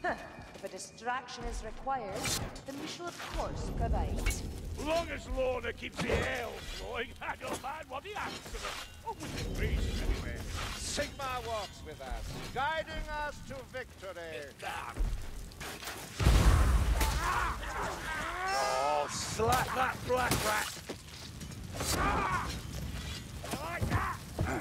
If a distraction is required, then we shall of course provide. Long as Lorna keeps the ale flowing, I don't mind what he asks of us. Oh, within reason, anyway. Sigmar walks with us, guiding us to victory. Oh, slap that black rat! I like that!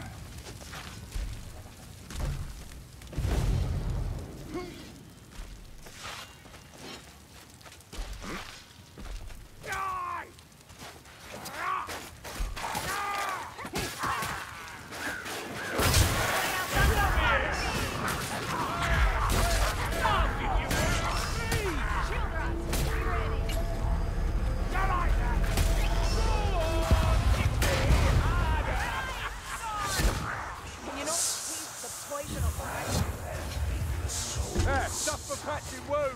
Stuff for patching wounds!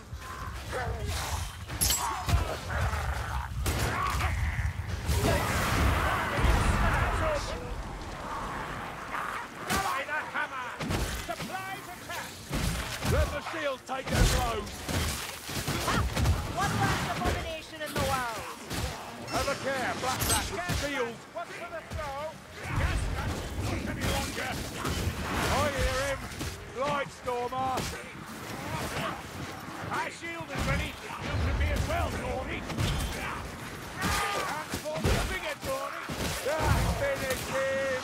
Let the shields take their blows! What last abomination in the world? Have a care, black rat with shield! What's for the throw? Yes, not any longer! I hear him! Lightstormer! My shield is ready! You can be as well, Tawny! And for the bigger Tawny! Finish him!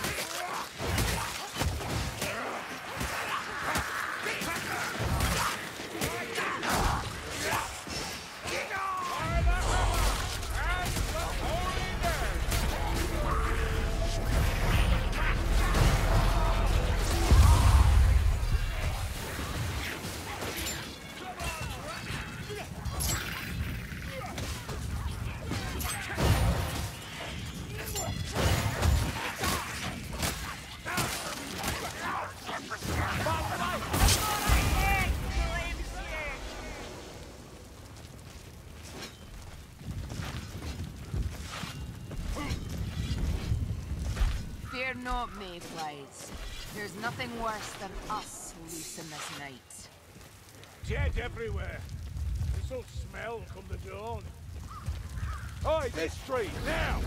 Fear not, mayflies. There's nothing worse than us loose in this night. Dead everywhere. This'll smell come the dawn. Oi, this tree, now!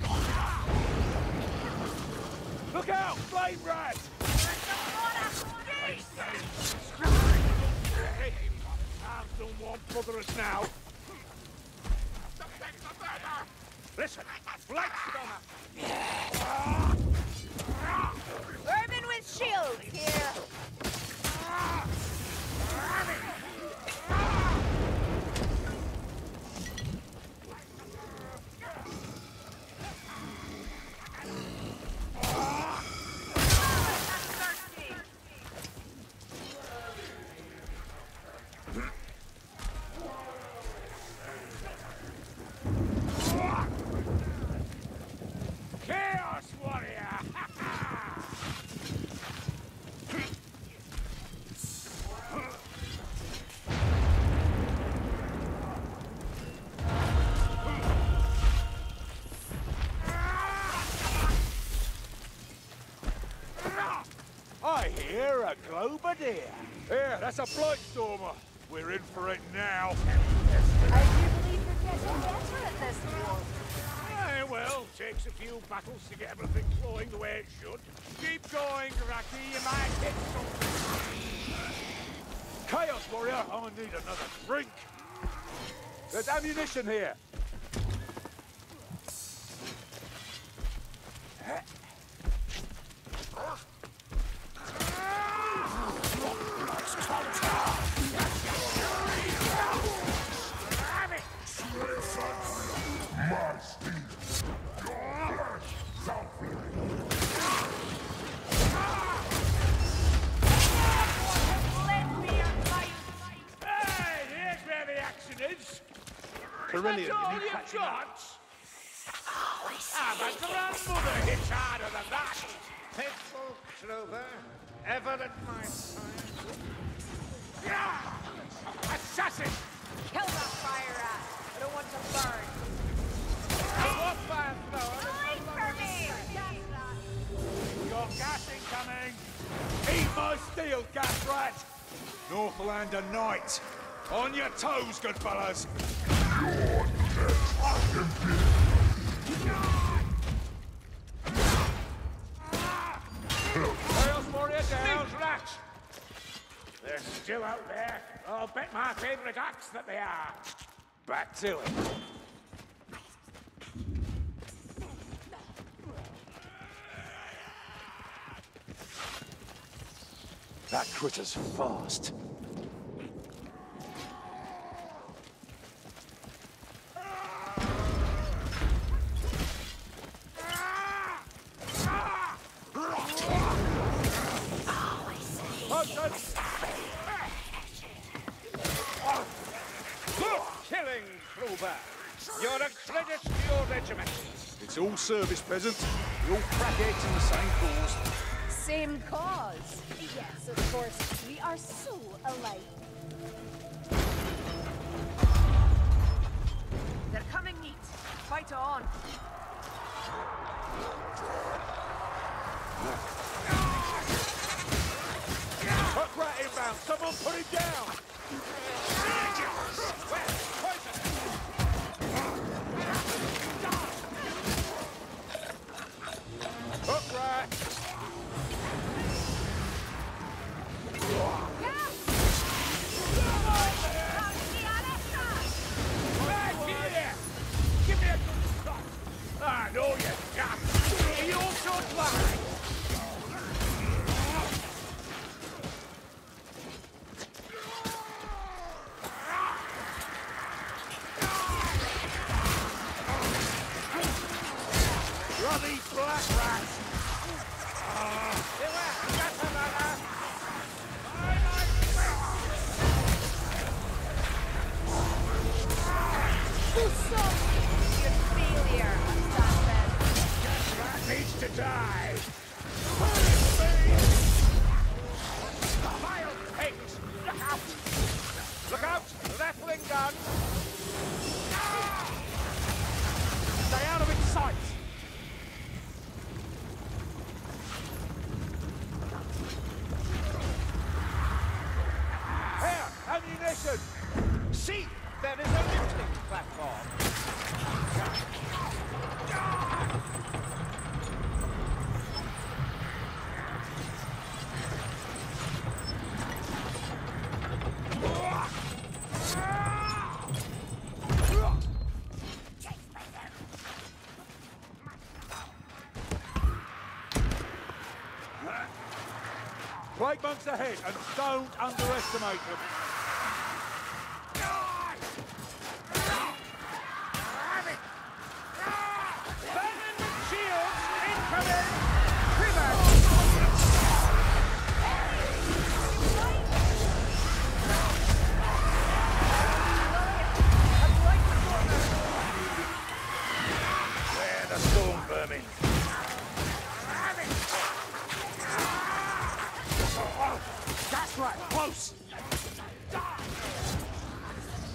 Look out, flame rat! Arms don't want bother us now. Listen, Blackstormer! Vermin with shield here! Chaos Warrior! I hear a Globadeer. Here, that's a Blightstormer. We're in for it now. I do believe you're getting better at this, dwarf. Well, takes a few battles to get everything flowing the way it should. Keep going, Raki, you might get something. Chaos Warrior, I need another drink. There's ammunition here. Hey, here's where the action is. Carillion, That's all you need you've patching up. got? My grandmother hits harder than that. Faithful Trover, ever at my side. Assassin! Kill that fire rat! I don't want to burn! What fire thrower? Wait for me! Got gas incoming! Eat my steel, gas rat! Northlander Knight. On your toes, good fellas. Chaos Warrior down. Rats. They're still out there. I'll bet my favorite axe that they are. Back to it. That critter's fast. Killing, Kruber. You're a credit to your regiment. It's all service, peasant. We're all crackheads in the same cause. Same cause. Yes, of course. We are so alike. They're coming neat. Fight on. Hook rat inbound. Someone put him down. Hook rat. Back here! Give me a good shot. I know you got. You should lie. Bloody black rats! Good failure, assassin. Rat needs to die! Wild pigs! Look out! Look out! Rattling gun! Stay out of its sight! Here, ammunition. See! There is a lifting platform! Plague monks ahead, and don't underestimate them. That's right, close!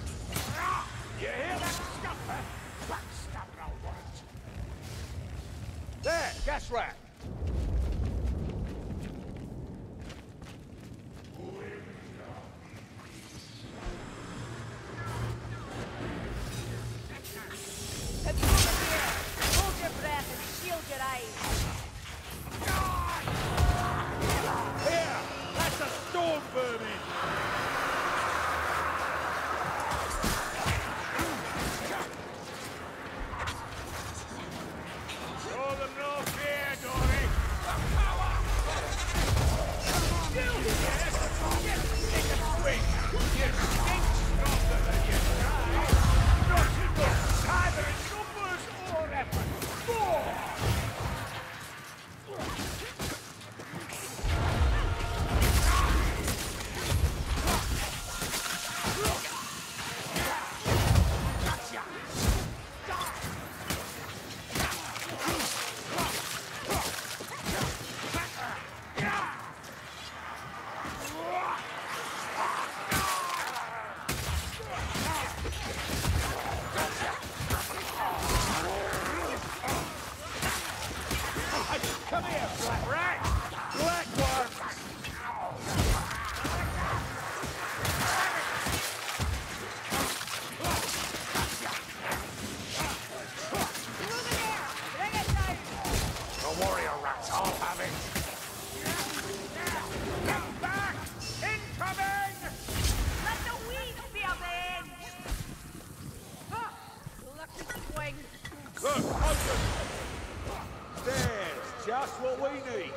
Just what we need.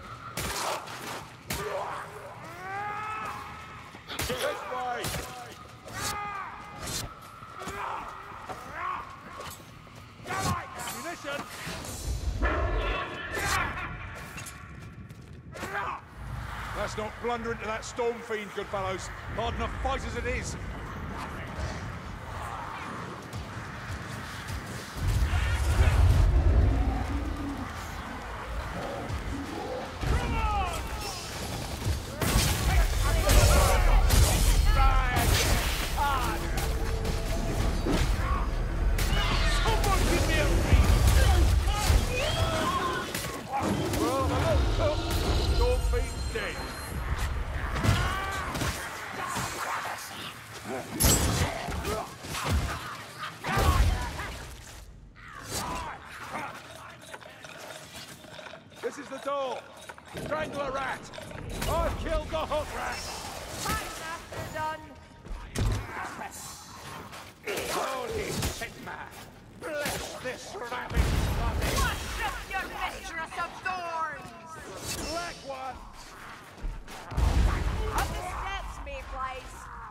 This way. Ammunition. Let's not blunder into that storm fiend, good fellows. Hard enough fight as it is. This is the door. Strangle a rat. I've killed the hook rat. Fine after done. Holy Sigma. Bless this rabbit body. Worship your mistress of thorns! Black one. Up the steps, mayflies.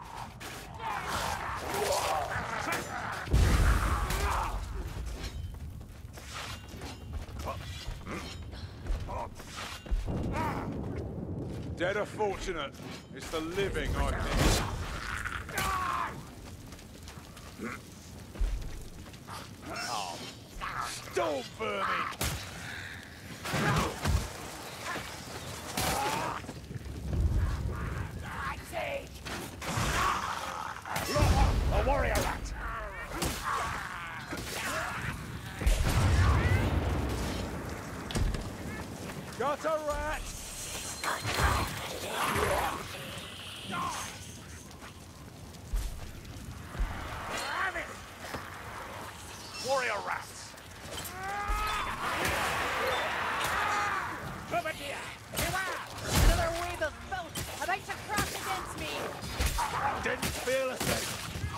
Dead or fortunate. It's the living I think. Oh. Storm vermin! A warrior rat! Got a rat! Warrior rats! Come here! Another wave of filth about to crash against me. Didn't feel a thing.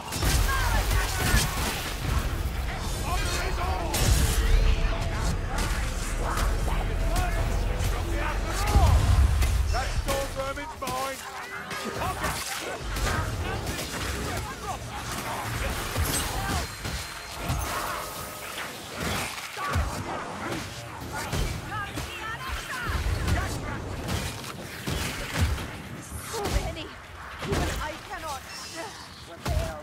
That storm vermin's mine! So many. Even I cannot prevail.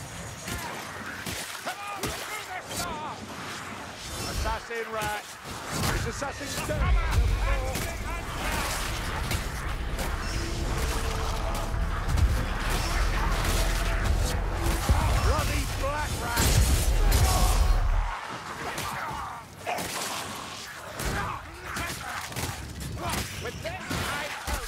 Assassin rat! It's assassin death! Bloody black rat! With this I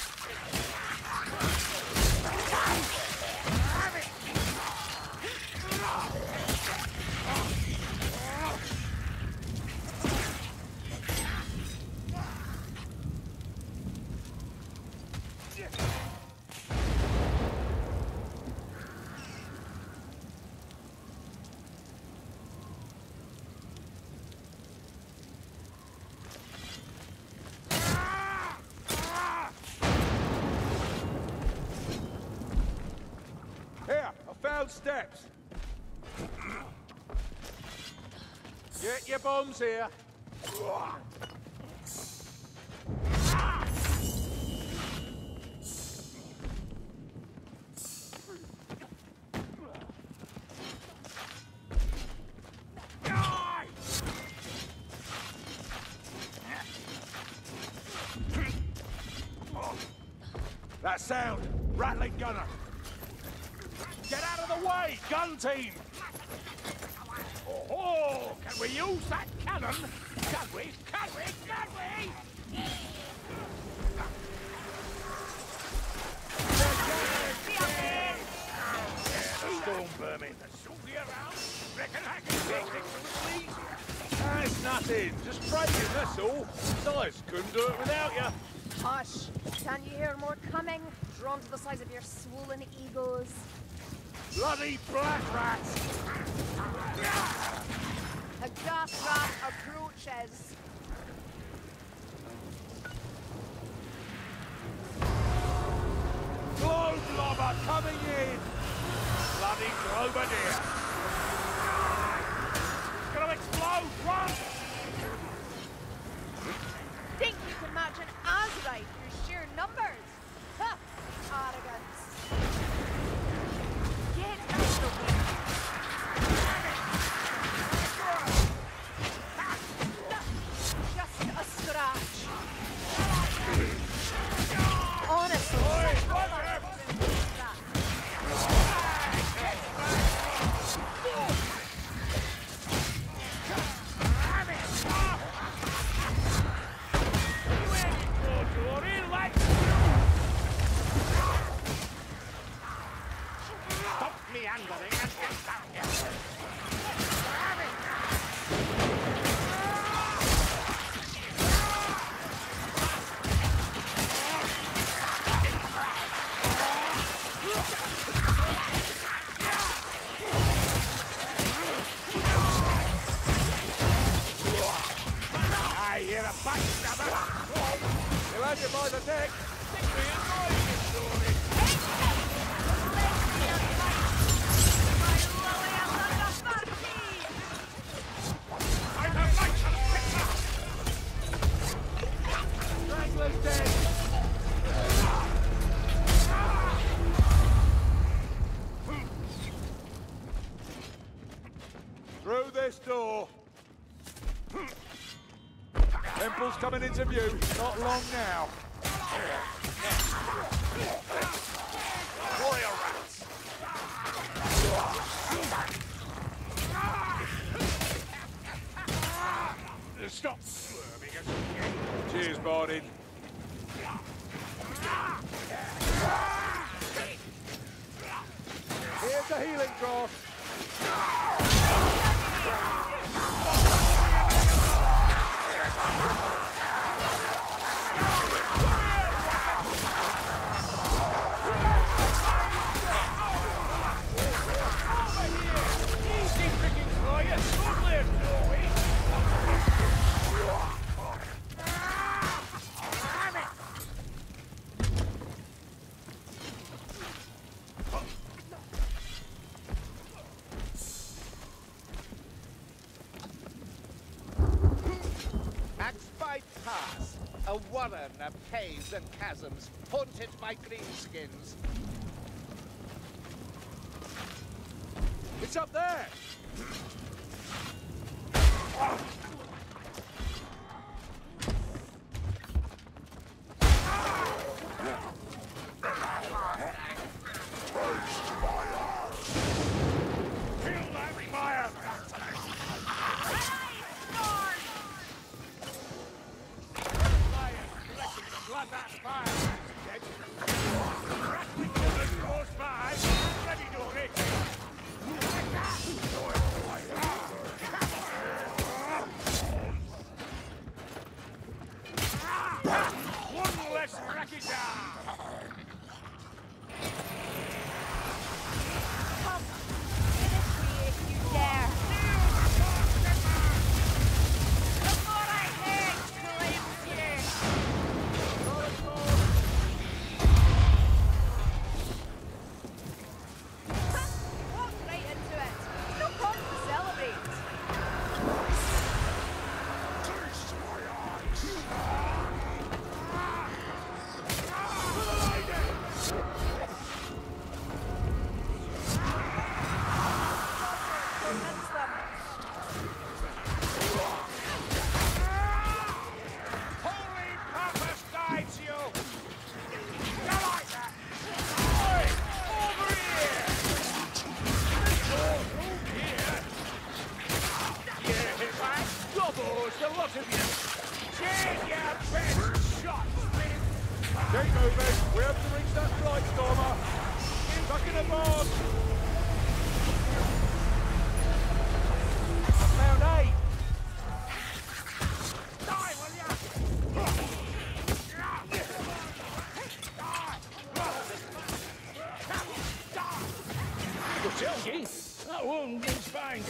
Here, I found steps. Get your bombs here. That sound! Rattling gunner! Get out of the way, gun team! Oh, can we use that cannon? Can we? Can we? Can we? The storm vermin. Shoot me around. Reckon I can take it from the fleet? That's nothing. Just trading, that's all. Besides, couldn't do it without you. Hush. Can't you hear more coming? Drawn to the size of your swollen egos. Bloody black rats! A gas rat approaches. Globe-lobber coming in! Bloody Globadier! It's gonna explode! Run! Think you can match an Azurite through sheer numbers? Ha! Arrogance. Get out the way. Just a scratch. Honestly, such a lot of that. Stop meandering and get down here! I hear a backstabber! He'll have you by the neck! Strangler's dead! Through this door! Temple's coming into view, not long now. Warrior rats! Stop squirming as you Cheers, Bardin. Here's a healing draught. easy picking for you! Don't live, Norway! Axbite Pass, a warren of caves and chasms, haunted by greenskins. It's up there! Feel that fire! Blood that fire! Close by! Ready, Dory! One less wreckage! Come, initiate you dare. Before I hang, claims you. Walk right into it. No cause to celebrate. Convince them. Holy purpose guides you! You like that? Oi! Over here! Over here? Yeah, man! Doubles, the lot of you! Take your best shot, Smith! Keep moving! We have to reach that flight, Stormer! Stuck in a board! Found eight! Die, will ya? Die! That wound is banging.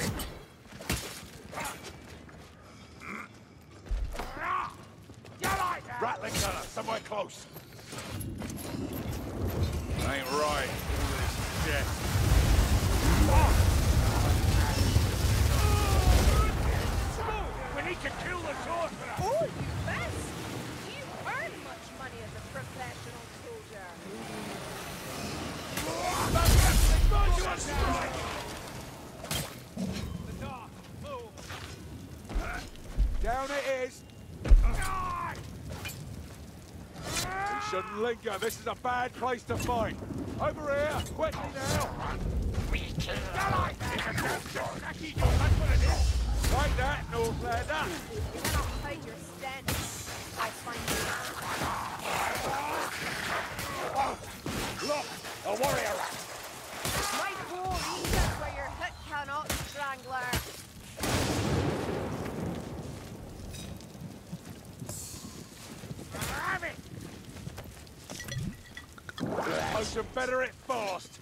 You like that? Rattling gunner, somewhere close. Ain't right. All this shit. We need to kill the sorcerer! Oh, you best! You earn much money as a professional soldier. Down it is. We shouldn't linger. This is a bad place to fight. Over here, quickly now. Like that, Northlander. You cannot hide your stench. I find you. Look! A warrior rat! My poor Egypt where your hit cannot, Strangler. Have it! Motion better it fast.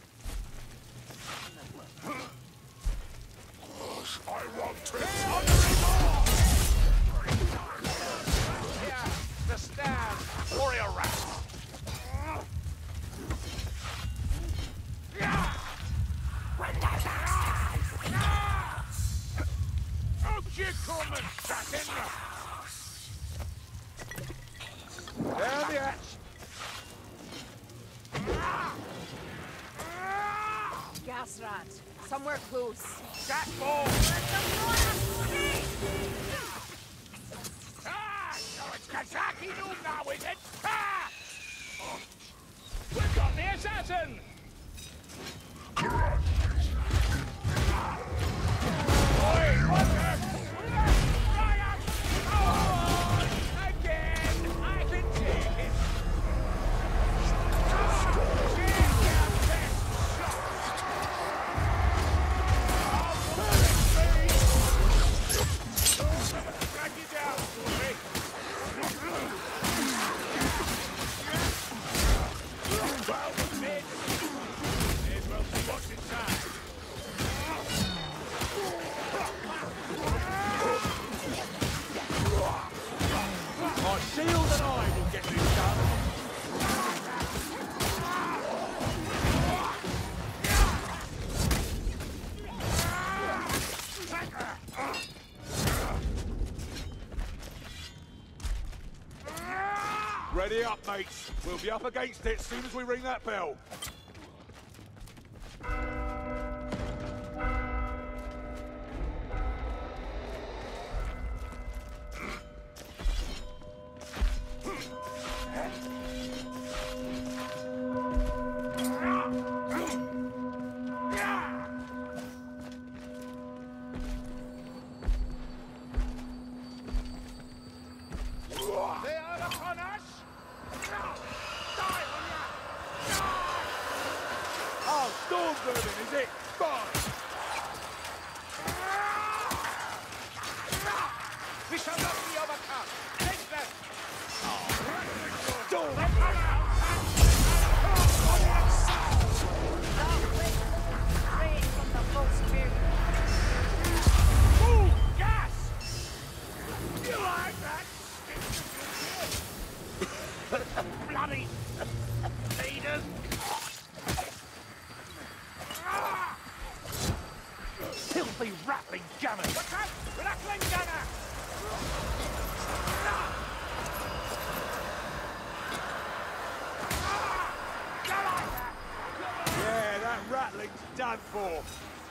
I want to... Here, the stand. Warrior rat! Up you come and sat in Down the hatch. Gas rat. Somewhere close. that ball! Ah! So it's Kazaki Noob now, is it? Ah! We've got the assassin! Oi, Walker! Ryan! Oh! Again! I can take it! Drag you down, Stormy! Well, mid! May as well see what's inside. My shield and I will get this done. Ready up, mates. We'll be up against it as soon as we ring that bell. They are upon us! Die on ya! Oh, storm burning, is it? Fine. We shall not be overcome! Take them! Storm Straight from the bowsprit. Ooh, gas! You like that? Bloody leaders! Filthy rattling gunners! What's that? Rattling gunner! Yeah, that rattling's done for.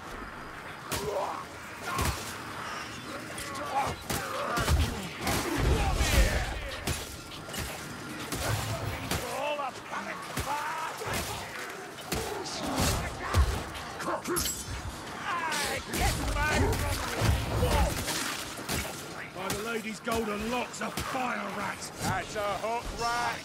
All the panic fast! Get back By the lady's golden locks, a fire rat. That's a hook rat.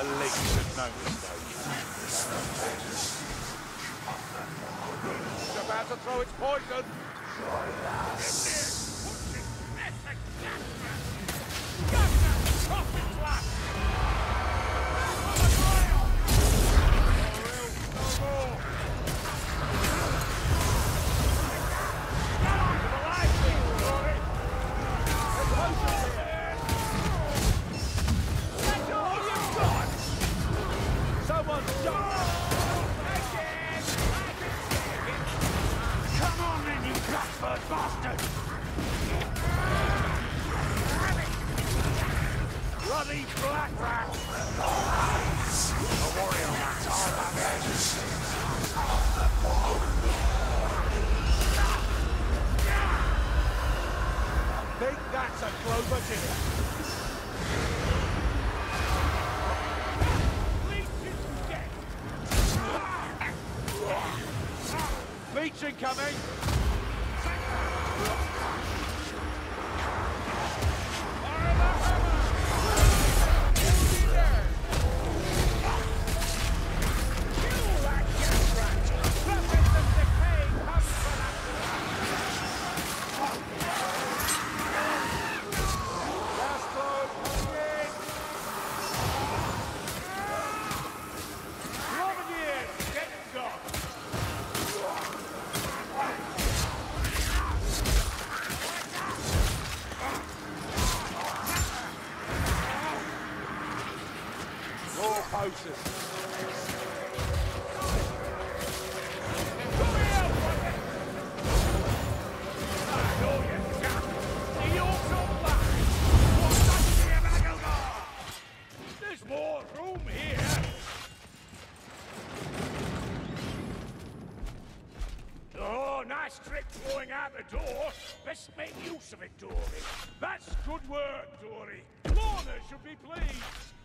The leech and no mistake. It's about to throw its poison. Bloody black rat! The warrior rats are banished. Think that's a clover dinner. Leech incoming! There's more room here. Oh, nice trick throwing out the door. Best make use of it, Dory. That's good work, Dory. Lorna should be pleased.